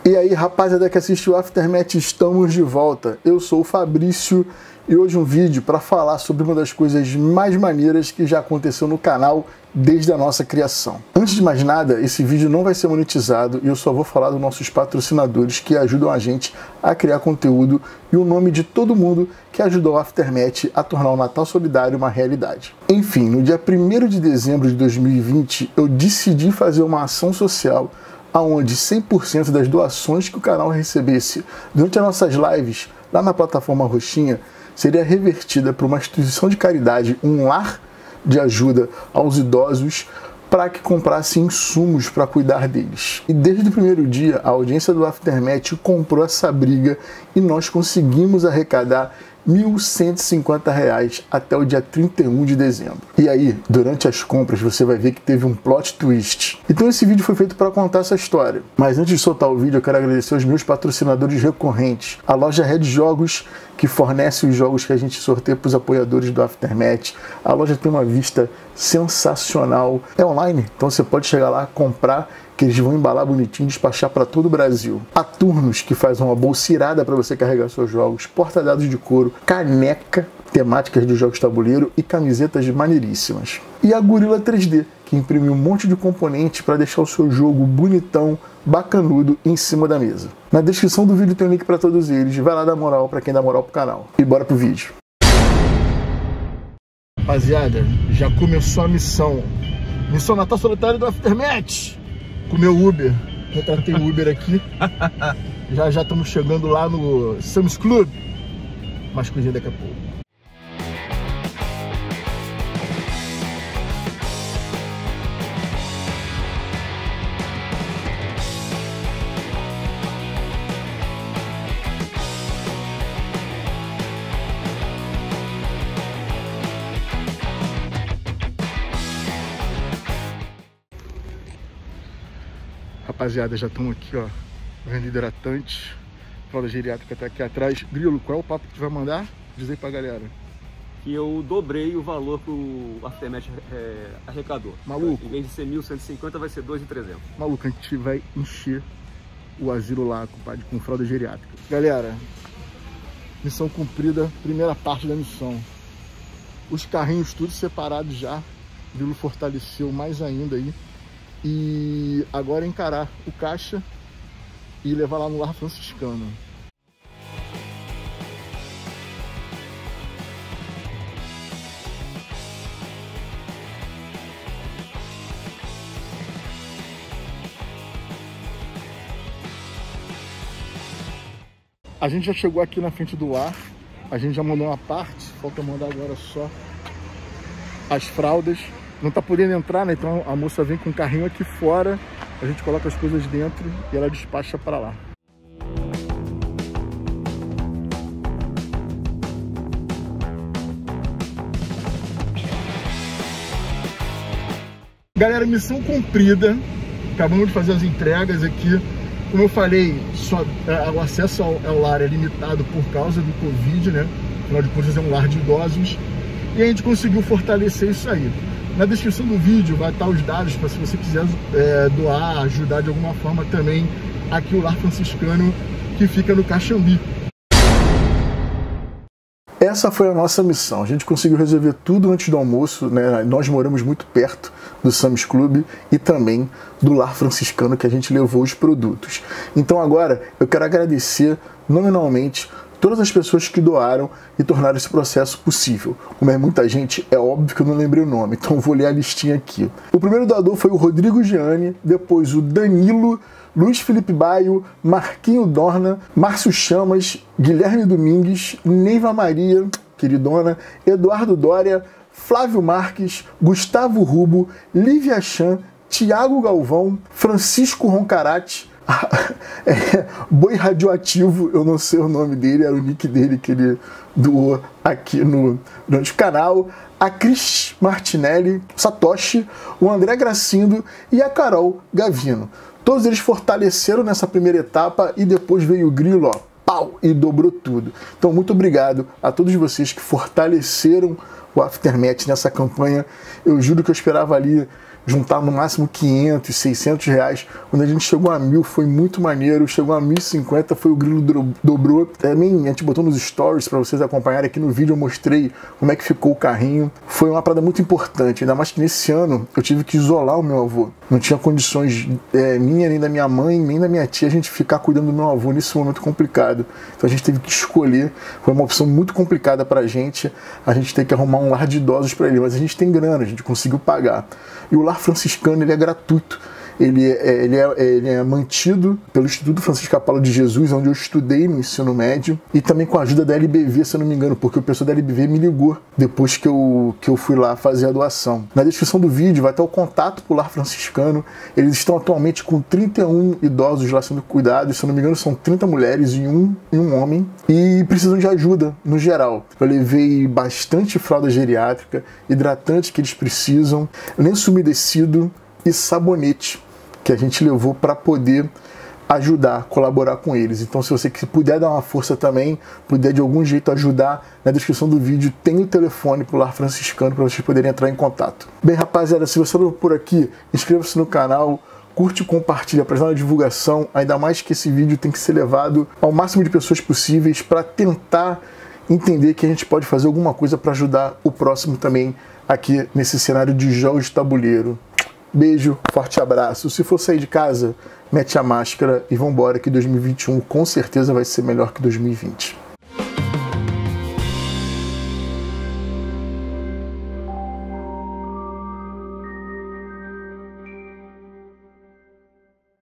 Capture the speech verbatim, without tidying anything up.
E aí, rapaziada que assiste o Aftermath, estamos de volta. Eu sou o Fabrício e hoje um vídeo para falar sobre uma das coisas mais maneiras que já aconteceu no canal desde a nossa criação. Antes de mais nada, esse vídeo não vai ser monetizado e eu só vou falar dos nossos patrocinadores que ajudam a gente a criar conteúdo e o nome de todo mundo que ajudou o Aftermath a tornar o Natal Solidário uma realidade. Enfim, no dia primeiro de dezembro de dois mil e vinte, eu decidi fazer uma ação social onde cem por cento das doações que o canal recebesse durante as nossas lives lá na plataforma Roxinha seria revertida para uma instituição de caridade, um lar de ajuda aos idosos, para que comprasse insumos para cuidar deles. E desde o primeiro dia, a audiência do Aftermath comprou essa briga e nós conseguimos arrecadar mil cento e cinquenta reais até o dia trinta e um de dezembro. E aí, durante as compras, você vai ver que teve um plot twist. Então esse vídeo foi feito para contar essa história. Mas antes de soltar o vídeo, eu quero agradecer aos meus patrocinadores recorrentes. A loja Red Jogos, que fornece os jogos que a gente sorteia para os apoiadores do Aftermath. A loja tem uma vista sensacional. É online, então você pode chegar lá, comprar, que eles vão embalar bonitinho e despachar para todo o Brasil. A Turnos, que faz uma bolsa irada para você carregar seus jogos, porta-dados de couro, caneca, temáticas de jogos de tabuleiro e camisetas maneiríssimas. E a Gorilla três D, que imprime um monte de componentes para deixar o seu jogo bonitão, bacanudo em cima da mesa. Na descrição do vídeo tem um link para todos eles. Vai lá dar moral para quem dá moral pro canal. E bora pro vídeo. Rapaziada, já começou a missão. Missão Natal Solitário do Aftermath. Com o meu Uber. Contratei o Uber aqui. Já já estamos chegando lá no Sam's Club. Mais coisinha daqui a pouco. Rapaziada, já estamos aqui, ó, vendo hidratante, fralda geriátrica tá aqui atrás. Grilo, qual é o papo que tu vai mandar? Diz aí pra galera. Que eu dobrei o valor que o Aftermath é, arrecadou. Maluco. Em vez de ser mil cento e cinquenta, vai ser dois mil e trezentos. Maluco, a gente vai encher o asilo lá, compadre, com fralda geriátrica. Galera, missão cumprida, primeira parte da missão. Os carrinhos tudo separados já. O Grilo fortaleceu mais ainda aí. E agora encarar o caixa e levar lá no lar franciscano. A gente já chegou aqui na frente do lar, a gente já mandou uma parte, falta mandar agora só as fraldas. Não tá podendo entrar, né? Então a moça vem com o carrinho aqui fora, a gente coloca as coisas dentro e ela despacha para lá. Galera, missão cumprida. Acabamos de fazer as entregas aqui. Como eu falei, só, é, o acesso ao, ao lar é limitado por causa do Covid, né? Afinal de contas é um lar de idosos. E a gente conseguiu fortalecer isso aí. Na descrição do vídeo vai estar os dados para, se você quiser é, doar, ajudar de alguma forma também aqui o lar franciscano que fica no Caxambi. Essa foi a nossa missão. A gente conseguiu resolver tudo antes do almoço, né? Nós moramos muito perto do Sam's Club e também do lar franciscano que a gente levou os produtos. Então agora eu quero agradecer nominalmente todas as pessoas que doaram e tornaram esse processo possível. Como é muita gente, é óbvio que eu não lembrei o nome, então vou ler a listinha aqui. O primeiro doador foi o Rodrigo Gianni, depois o Danilo, Luiz Felipe Baio, Marquinho Dorna, Márcio Chamas, Guilherme Domingues, Neiva Maria, queridona, Eduardo Dória, Flávio Marques, Gustavo Rubo, Lívia Chan, Tiago Galvão, Francisco Roncarati, é, Boi Radioativo, eu não sei o nome dele, era o nick dele que ele doou aqui no, no canal, a Cris Martinelli, Satoshi, o André Gracindo e a Carol Gavino. Todos eles fortaleceram nessa primeira etapa e depois veio o Grilo, ó, pau, e dobrou tudo. Então muito obrigado a todos vocês que fortaleceram o Aftermath nessa campanha. Eu juro que eu esperava ali juntar no máximo quinhentos, seiscentos reais. Quando a gente chegou a mil foi muito maneiro, chegou a mil e cinquenta foi o grilo dobrou. Também a gente botou nos stories para vocês acompanharem, aqui no vídeo eu mostrei como é que ficou o carrinho. Foi uma parada muito importante, ainda mais que nesse ano eu tive que isolar o meu avô. Não tinha condições é, minha, nem da minha mãe, nem da minha tia, a gente ficar cuidando do meu avô nesse momento complicado. Então a gente teve que escolher, foi uma opção muito complicada pra gente, a gente tem que arrumar um lar de idosos para ele, mas a gente tem grana, a gente conseguiu pagar. E o lar franciscano, ele é gratuito. Ele é, ele, é, ele é mantido pelo Instituto Francisco Paulo de Jesus, onde eu estudei no ensino médio, e também com a ajuda da L B V, se eu não me engano, porque o pessoal da L B V me ligou depois que eu, que eu fui lá fazer a doação. Na descrição do vídeo vai estar o contato pro lar franciscano. Eles estão atualmente com trinta e um idosos lá sendo cuidados, se eu não me engano são trinta mulheres e um, e um homem, e precisam de ajuda no geral. Eu levei bastante fralda geriátrica, hidratante que eles precisam, lenço umedecido e sabonete, que a gente levou para poder ajudar, colaborar com eles. Então, se você puder dar uma força também, puder de algum jeito ajudar, na descrição do vídeo tem o telefone pro lar franciscano para vocês poderem entrar em contato. Bem, rapaziada, se você não por aqui, inscreva-se no canal, curte e compartilha para ajudar na divulgação, ainda mais que esse vídeo tem que ser levado ao máximo de pessoas possíveis para tentar entender que a gente pode fazer alguma coisa para ajudar o próximo também aqui nesse cenário de jogos de tabuleiro. Beijo, forte abraço. Se for sair de casa, mete a máscara e vambora, que dois mil e vinte e um com certeza vai ser melhor que dois mil e vinte.